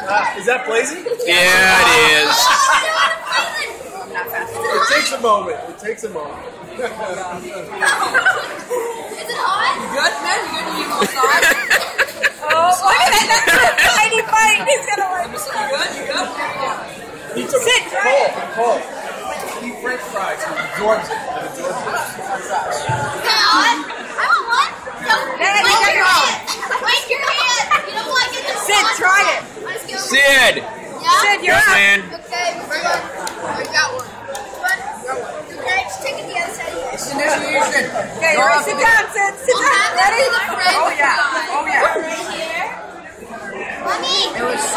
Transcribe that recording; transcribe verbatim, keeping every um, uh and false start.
Uh, is that blazing? Yeah, it is. It takes a moment. It takes a moment. Is it hot? You good, man? You good? You good? Hot? Oh, look at that! That's a tiny bite. He's gonna like. You good? You good? He took Sit, Paul, Paul. Eat French fries. He absorbs it. It absorbs it. Is it hot? I want one. No, Dad, you wipe gotta your go. hand. Wipe your hand. You don't like it. It's Sid, hot. try it. Let's go. Sid. Yeah? Sid, you're Yes, up. man. Okay, we're good. I got one. What? Okay, just take it the other side. Initiation. Okay, you ready? Sit down, Sid. Sit We'll down. have that Ready? to the friend Oh yeah. Oh yeah. right here. Mommy. It was